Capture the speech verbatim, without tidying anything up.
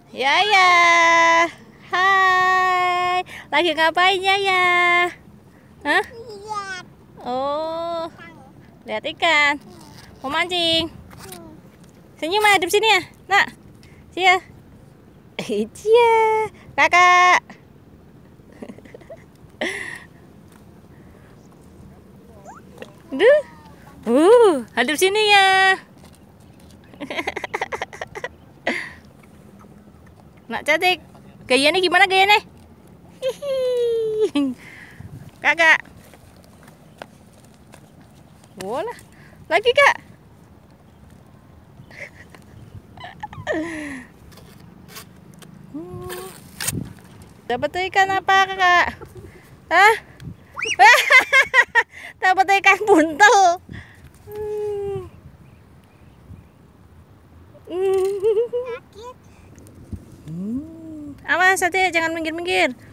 Ya ya. Hai. Lagi ngapain ya ya? Hah? Lihat. Oh. Lihat ikan. Mau mancing. Senyum aja di sini ya. Nak. Sini ya. Iya. Kakak. Duh. Uh, hadap sini ya. Nak cantik. Gayanya gimana gayanya? Hihi. Kakak. Bola. Lagi kak. Dapat ikan apa kakak? Hah? Dapat ikan buntel. Sakit. Awas hati, jangan minggir-minggir.